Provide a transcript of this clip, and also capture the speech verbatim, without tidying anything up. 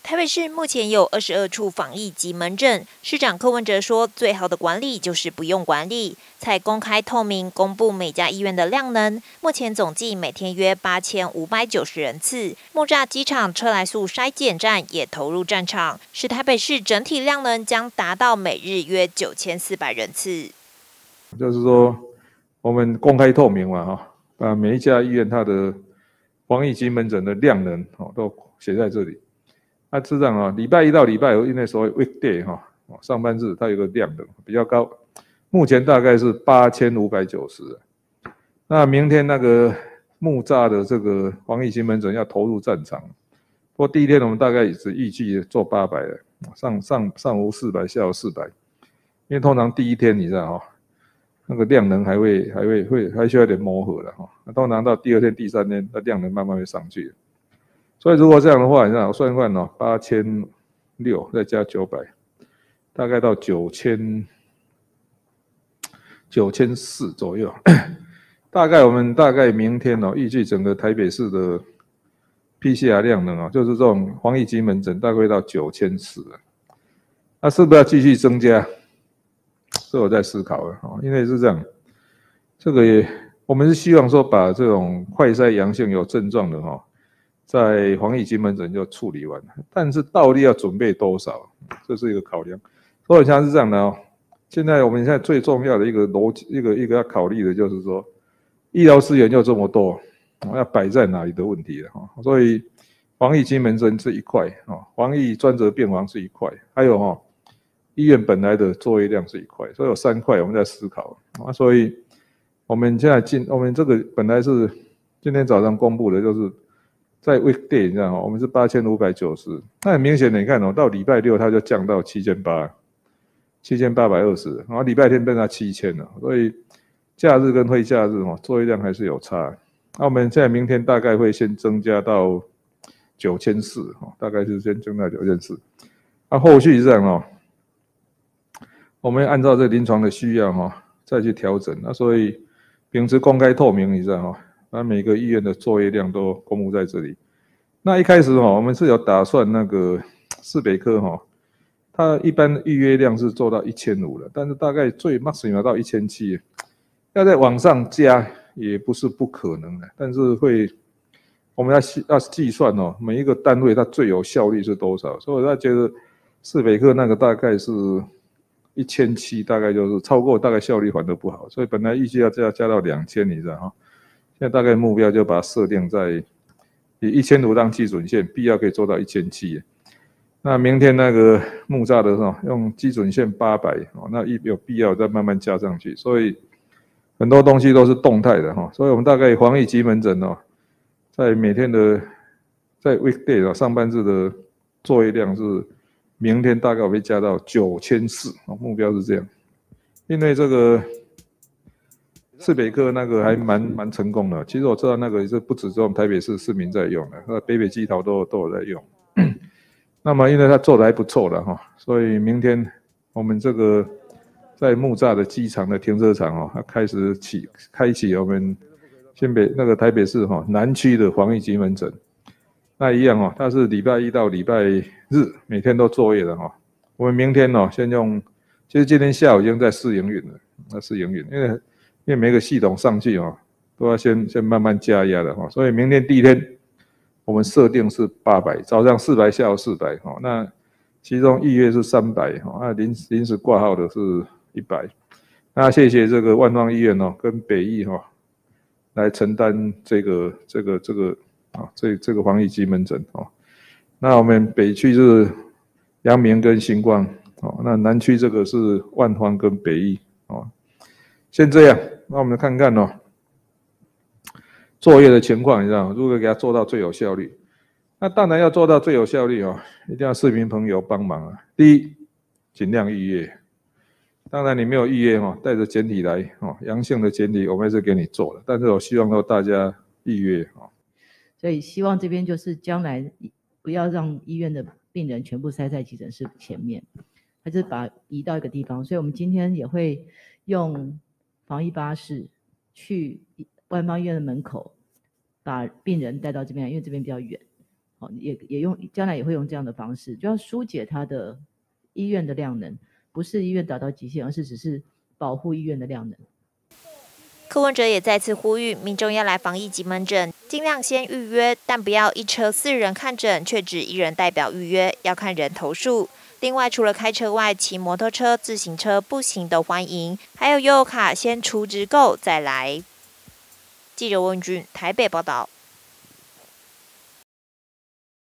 台北市目前有二十二处防疫及门诊，市长柯文哲说，最好的管理就是不用管理，才公开透明公布每家医院的量能。目前总计每天约八千五百九十人次，木栅机场车来素筛检站也投入战场，使台北市整体量能将达到每日约九千四百人次。 就是说，我们公开透明嘛，哈，把每一家医院它的防疫及门诊的量能哦都写在这里。那事实上啊，礼拜一到礼拜五，因为所谓 weekday 哈，上班日它有个量能比较高，目前大概是八千五百九十。那明天那个木栅的这个防疫及门诊要投入战场，不过第一天我们大概也是预计做八百的，上上上午四百，下午四百，因为通常第一天你知道哈，那个量能还会还会会还需要一点磨合的哈，那通常到第二天、第三天，那量能慢慢会上去。所以如果这样的话，你看我算一算哦，八千六再加九百，大概到九千九千四左右。大概我们大概明天哦，预计整个台北市的 P C R 量能哦，就是这种防疫及门诊大概会到九千四，那是不是要继续增加？这我在思考了哦，因为是这样，这个也我们是希望说把这种快筛阳性有症状的哈、哦。在防疫及门诊就处理完了，但是到底要准备多少，这是一个考量。所以像是这样的哦，现在我们现在最重要的一个逻辑，一个一个要考虑的就是说，医疗资源又这么多，要摆在哪里的问题了哈。所以防疫及门诊是一块啊，防疫专责病房是一块，还有哈医院本来的作业量是一块，所以有三块我们在思考啊。所以我们现在进，我们这个本来是今天早上公布的，就是。在 weekday 你知道吗？我们是八千五百九十，那很明显的，你看哦，到礼拜六它就降到七千八，七千八百二十，然后礼拜天变到七千了，所以假日跟非假日哦，作业量还是有差。那我们现在明天大概会先增加到九千四，大概是先增到九千四。那后续是这样哦，我们按照这临床的需要哈，再去调整。那所以平时公开透明，你知道哈。那每个医院的作业量都公布在这里。那一开始哈，我们是有打算那个市北科哈，它一般预约量是做到一千五了，但是大概最 maximum 到一千七，要在往上加也不是不可能的，但是会我们要要计算哦，每一个单位它最有效率是多少，所以我觉得市北科那个大概是一千七，大概就是超过大概效率反而不好，所以本来预计要加加到两千，你知道哈。现在大概目标就把它设定在以一千五当基准线，必要可以做到一千七。那明天那个木栅的哦，用基准线八百哦，那有必要再慢慢加上去。所以很多东西都是动态的哈，所以我们大概防疫及门诊哦，在每天的在 weekday 哦上班日的作业量是明天大概会加到九千四，目标是这样，因为这个。市北科那个还蛮蛮成功的，其实我知道那个是不止我们台北市市民在用的，那北北基桃都都有在用。那么因为他做的还不错了哈，所以明天我们这个在木栅的机场的停车场哦，它开始起开启我们新北那个台北市哈南区的防疫及门诊。那一样哦，它是礼拜一到礼拜日每天都作业的哈。我们明天哦先用，其实今天下午已经在试营运了，那试营运，因为。因为每个系统上去哦，都要先先慢慢加压的哈，所以明天第一天我们设定是八百，早上四百，下午四百哈。那其中预约是三百哈，那临临时挂号的是一百。那谢谢这个万方医院哦，跟北医哈来承担这个这个这个啊这这个防疫及门诊哦。那我们北区是阳明跟星光哦，那南区这个是万方跟北医哦。先这样，那我们看看哦，作业的情况，你知道吗？如何给它做到最有效率？那当然要做到最有效率哦，一定要市民朋友帮忙啊。第一，尽量预约。当然你没有预约哦，带着简体来哦，阳性的简体我们也是给你做的，但是我希望说大家预约哦。 所以希望这边就是将来不要让医院的病人全部塞在急诊室前面，还是把移到一个地方。所以我们今天也会用。防疫巴士去万方医院的门口，把病人带到这边，因为这边比较远， 好，也也用将来也会用这样的方式，就要疏解它的医院的量能，不是医院达到极限，而是只是保护医院的量能。 柯文哲也再次呼吁民众要来防疫急门诊，尽量先预约，但不要一车四人看诊，却只一人代表预约，要看人头数。另外，除了开车外，骑摩托车、自行车、步行都欢迎，还有悠游卡先储值够再来。记者温俊台北报道。